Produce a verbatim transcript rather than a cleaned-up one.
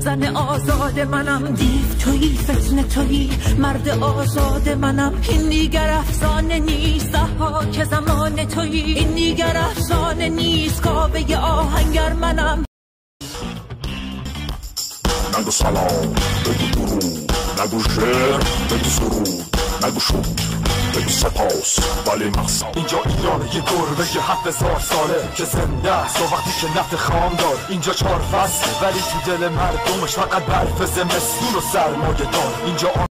زن آزاد منم، دیو تویی فتنه تویی مرد آزاد منم. این دیگر افسانه نیست ضحاک زمان تویی، این دیگر افسانه نیست کاوه آهنگر منم. نگو سلام، بگو درود، نگو شعر، بگو سرود، نگو شد، بگو سپاس ولی مقصد. اینجا ایران یه گربه یه هفت هزار ساله که زنده است و وقتی که نفت خام دار. اینجا چهار فصله ولی تو دل مردمش فقط برف زمستون و سرمایه دار. اینجا